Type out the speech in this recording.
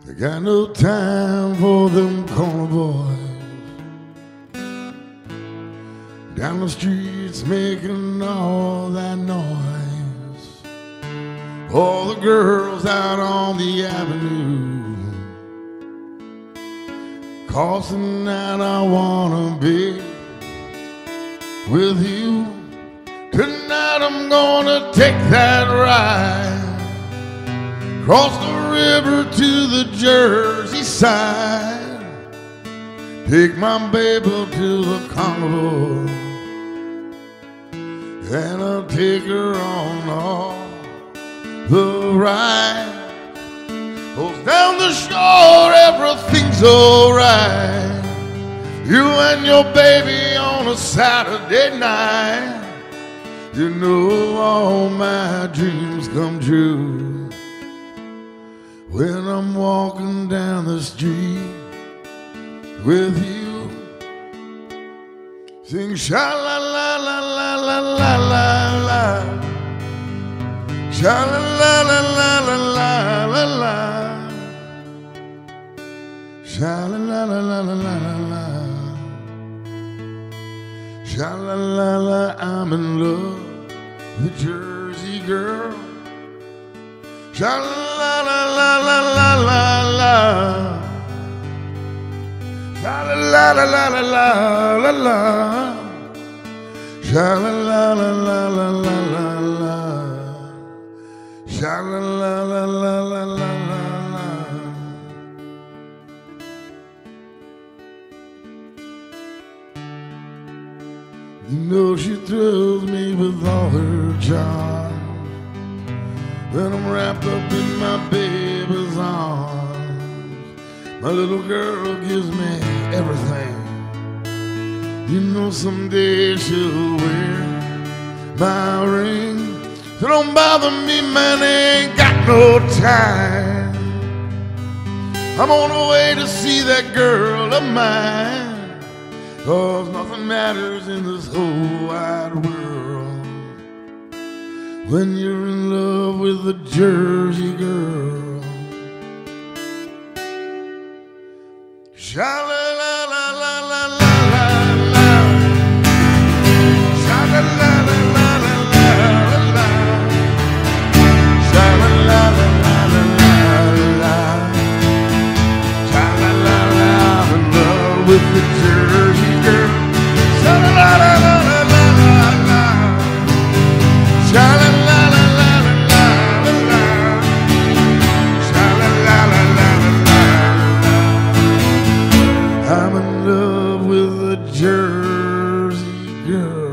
I got no time for them corner boys down the streets making all that noise. All the girls out on the avenue, 'cause tonight I wanna be with you. Tonight I'm gonna take that ride across the river to the Jersey side. Take my baby to the carnival, and I'll take her on all the ride. 'Cause down the shore everything's alright. You and your baby on a Saturday night. You know all my dreams come true when I'm walking down the street with you. Sing sha-la-la-la-la-la-la-la, sha-la-la-la-la-la-la-la, sha-la-la-la-la-la-la-la, sha-la-la-la, I'm in love with Jersey girl. Sha-la-la-la-la-la-la-la, sha-la-la-la-la-la-la-la, sha-la-la-la-la-la-la-la, sha-la-la-la-la-la-la-la. You know she thrills me with all her charm when I'm wrapped up in my baby's arms. My little girl gives me everything. You know someday she'll wear my ring. So don't bother me, man, ain't got no time. I'm on the way to see that girl of mine. 'Cause nothing matters in this whole wide world when you're in love with a Jersey girl. Sha-la-la-la-la-la-la-la, sha-la-la-la-la-la-la-la, sha-la-la-la-la-la-la, sha-la-la-la, I'm in love with the Jersey girl. Sha-la-la-la-la-la-la-la, sha-la-la-la-la-la-la, sha-la-la-la-la-la-la. I'm in love with a Jersey girl.